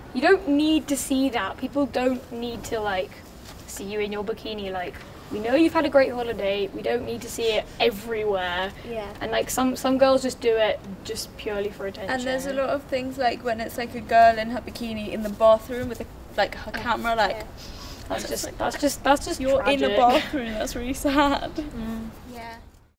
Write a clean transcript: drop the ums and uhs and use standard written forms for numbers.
you don't need to see that. People don't need to like see you in your bikini. Like, we know you've had a great holiday. We don't need to see it everywhere. Yeah. And like some girls just do it just purely for attention. And there's a lot of things like when it's like a girl in her bikini in the bathroom with like her camera, like that's just you're tragic. in the bathroom. That's really sad. Yeah.